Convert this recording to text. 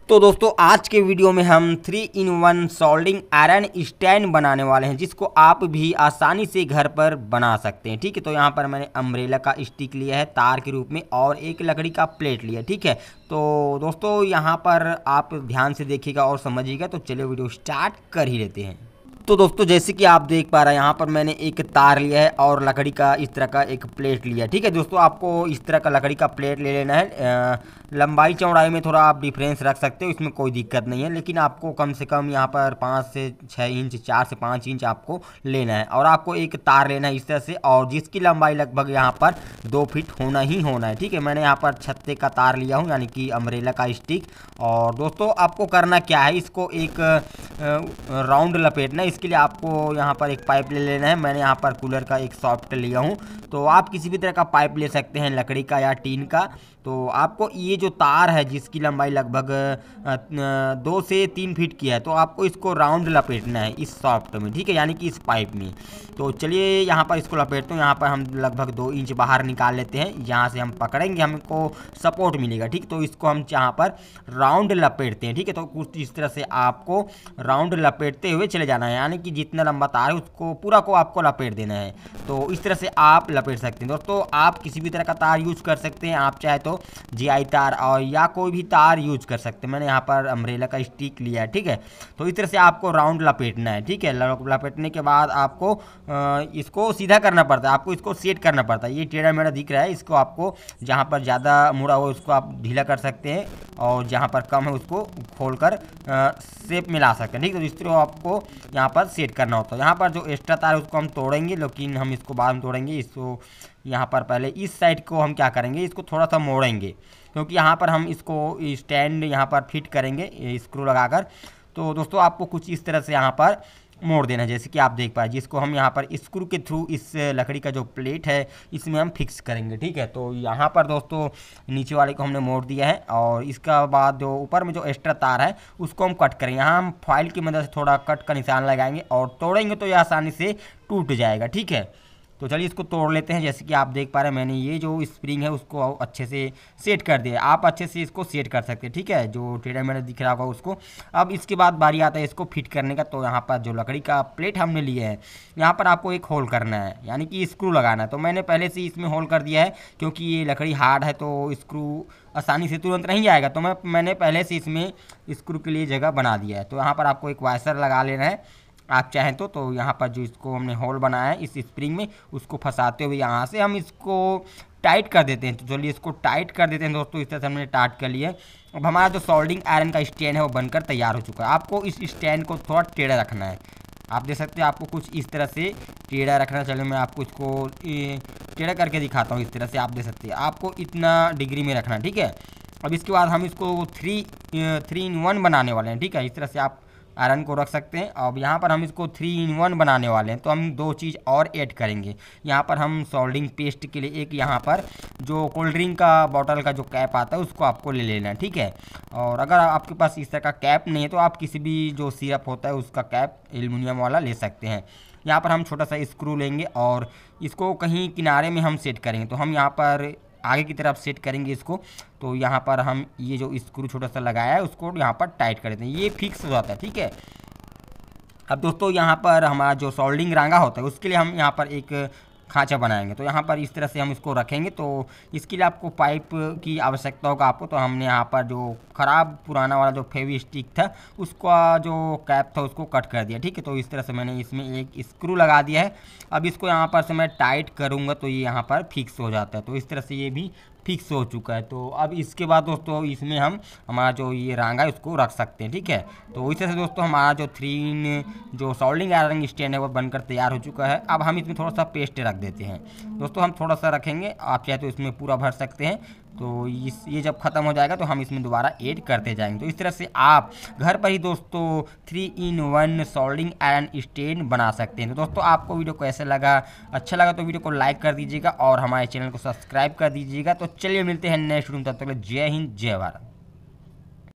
तो दोस्तों आज के वीडियो में हम 3-in-1 सोल्डिंग आयरन स्टैंड बनाने वाले हैं जिसको आप भी आसानी से घर पर बना सकते हैं। ठीक है, तो यहाँ पर मैंने अम्ब्रेला का स्टिक लिया है तार के रूप में और एक लकड़ी का प्लेट लिया है। ठीक है, तो दोस्तों यहाँ पर आप ध्यान से देखिएगा और समझिएगा। तो चलिए वीडियो स्टार्ट कर ही लेते हैं। तो दोस्तों जैसे कि आप देख पा रहे हैं यहाँ पर मैंने एक तार लिया है और लकड़ी का इस तरह का एक प्लेट लिया है। ठीक है दोस्तों, आपको इस तरह का लकड़ी का प्लेट ले लेना है। लंबाई चौड़ाई में थोड़ा आप डिफरेंस रख सकते हो, इसमें कोई दिक्कत नहीं है, लेकिन आपको कम से कम यहाँ पर 5 से 6 इंच 4 से 5 इंच आपको लेना है। और आपको एक तार लेना है इस तरह से, और जिसकी लंबाई लगभग यहाँ पर 2 फीट होना ही होना है। ठीक है, मैंने यहाँ पर छत्ते का तार लिया हूँ यानी कि अम्ब्रेला का स्टिक। और दोस्तों आपको करना क्या है, इसको एक राउंड लपेटना है। इसके लिए आपको यहाँ पर एक पाइप ले लेना है। मैंने यहाँ पर कूलर का एक सॉफ्ट लिया हूँ, तो आप किसी भी तरह का पाइप ले सकते हैं, लकड़ी का या टीन का। तो आपको ये जो तार है जिसकी लंबाई लगभग 2 से 3 फीट की है, तो आपको इसको राउंड लपेटना है इस सॉफ्ट में। ठीक है, यानी कि इस पाइप में। तो चलिए यहाँ पर इसको लपेटते हैं। यहाँ पर हम लगभग 2 इंच बाहर निकाल लेते हैं। यहाँ से हम पकड़ेंगे, हमको सपोर्ट मिलेगा। ठीक, तो इसको हम यहाँ पर राउंड लपेटते हैं। ठीक है, तो कुछ इस तरह से आपको राउंड लपेटते हुए चले जाना है, यानी कि जितना लंबा तार है उसको पूरा को आपको लपेट देना है। तो इस तरह से आप लपेट सकते हैं। दोस्तों आप किसी भी तरह का तार यूज कर सकते हैं, आप चाहे तो GI तार और या कोई भी तार यूज कर सकते हैं। मैंने यहाँ पर अम्ब्रेला का स्टिक लिया है। ठीक है, तो इस तरह से आपको राउंड लपेटना है। ठीक है, लपेटने के बाद आपको इसको सीधा करना पड़ता है, आपको इसको सेट करना पड़ता है। ये टेढ़ा मेढ़ा दिख रहा है, इसको आपको जहाँ पर ज़्यादा मुड़ा हो उसको आप ढीला कर सकते हैं, और जहाँ पर कम है उसको खोल कर शेप में ला सकते हैं। ठीक है, तो इस तरह आपको यहाँ पर सेट करना होता है। यहाँ पर जो एक्स्ट्रा तार है उसको हम तोड़ेंगे, लेकिन हम इसको बाद में तोड़ेंगे। इसको यहाँ पर पहले इस साइड को हम क्या करेंगे, इसको थोड़ा सा मोड़ेंगे, क्योंकि यहाँ पर हम इसको स्टैंड यहाँ पर फिट करेंगे स्क्रू लगाकर। तो दोस्तों आपको कुछ इस तरह से यहाँ पर मोड़ देना है, जैसे कि आप देख पाए, जिसको हम यहाँ पर स्क्रू के थ्रू इस लकड़ी का जो प्लेट है इसमें हम फिक्स करेंगे। ठीक है, तो यहाँ पर दोस्तों नीचे वाले को हमने मोड़ दिया है, और इसका बाद जो ऊपर में जो एक्स्ट्रा तार है उसको हम कट करेंगे। यहाँ हम फाइल की मदद से थोड़ा कट का निशान लगाएंगे, और तोड़ेंगे तो ये आसानी से टूट जाएगा। ठीक है, तो चलिए इसको तोड़ लेते हैं। जैसे कि आप देख पा रहे हैं मैंने ये जो स्प्रिंग है उसको अच्छे से सेट कर दिया। आप अच्छे से इसको सेट कर सकते हैं। ठीक है, जो टेढ़ा मेढ़ा दिख रहा होगा उसको। अब इसके बाद बारी आता है इसको फिट करने का। तो यहाँ पर जो लकड़ी का प्लेट हमने लिए है, यहाँ पर आपको एक होल करना है, यानी कि स्क्रू लगाना है। तो मैंने पहले से इसमें होल कर दिया है, क्योंकि ये लकड़ी हार्ड है तो स्क्रू आसानी से तुरंत नहीं आएगा। तो मैंने पहले से इसमें स्क्रू के लिए जगह बना दिया है। तो यहाँ पर आपको एक वाइसर लगा लेना है आप चाहें तो यहाँ पर जो इसको हमने होल बनाया है इस स्प्रिंग में, उसको फंसाते हुए यहाँ से हम इसको टाइट कर देते हैं। तो चलिए इसको टाइट कर देते हैं दोस्तों। इस तरह से हमने टाइट कर लिया। अब हमारा जो सोल्डिंग आयरन का स्टैंड है वो बनकर तैयार हो चुका है। आपको इस स्टैंड को थोड़ा टेढ़ा रखना है। आप देख सकते हैं आपको कुछ इस तरह से टेढ़ा रखना। चलिए मैं आपको इसको टेढ़ा करके दिखाता हूँ। इस तरह से आप देख सकते हैं, आपको इतना डिग्री में रखना है। ठीक है, अब इसके बाद हम इसको 3-in-1 बनाने वाले हैं। ठीक है, इस तरह से आप आयरन को रख सकते हैं। अब यहाँ पर हम इसको 3-in-1 बनाने वाले हैं, तो हम 2 चीज़ और ऐड करेंगे। यहाँ पर हम सोल्डिंग पेस्ट के लिए एक यहाँ पर जो कोल्ड ड्रिंक का बॉटल का जो कैप आता है उसको आपको ले लेना है। ठीक है, और अगर आपके पास इस तरह का कैप नहीं है तो आप किसी भी जो सिरप होता है उसका कैप एल्युमिनियम वाला ले सकते हैं। यहाँ पर हम छोटा सा स्क्रू लेंगे और इसको कहीं किनारे में हम सेट करेंगे। तो हम यहाँ पर आगे की तरफ सेट करेंगे इसको। तो यहाँ पर हम ये जो स्क्रू छोटा सा लगाया है उसको यहाँ पर टाइट कर देते हैं, ये फिक्स हो जाता है। ठीक है, अब दोस्तों यहाँ पर हमारा जो सोल्डिंग रांगा होता है उसके लिए हम यहाँ पर एक खांचा बनाएंगे। तो यहाँ पर इस तरह से हम इसको रखेंगे। तो इसके लिए आपको पाइप की आवश्यकता होगा आपको। तो हमने यहाँ पर जो ख़राब पुराना वाला जो फेवी स्टिक था उसका जो कैप था उसको कट कर दिया। ठीक है, तो इस तरह से मैंने इसमें एक स्क्रू लगा दिया है। अब इसको यहाँ पर से मैं टाइट करूँगा तो ये यहाँ पर फिक्स हो जाता है। तो इस तरह से ये भी फिक्स हो चुका है। तो अब इसके बाद दोस्तों इसमें हम हमारा जो ये रांगा है उसको रख सकते हैं। ठीक है, तो इस तरह से दोस्तों हमारा जो 3 जो सोल्डिंग आयरन स्टैंड है वो बनकर तैयार हो चुका है। अब हम इसमें थोड़ा सा पेस्ट रख देते हैं। दोस्तों हम थोड़ा सा रखेंगे, आप चाहे तो इसमें पूरा भर सकते हैं। तो ये जब ख़त्म हो जाएगा तो हम इसमें दोबारा ऐड करते जाएंगे। तो इस तरह से आप घर पर ही दोस्तों 3-in-1 सोल्डिंग आयरन स्टैंड बना सकते हैं। तो दोस्तों आपको वीडियो कैसे लगा, अच्छा लगा तो वीडियो को लाइक कर दीजिएगा और हमारे चैनल को सब्सक्राइब कर दीजिएगा। तो चलिए मिलते हैं नेक्स्ट वीडियो में, तब तक जय हिंद जय भारत।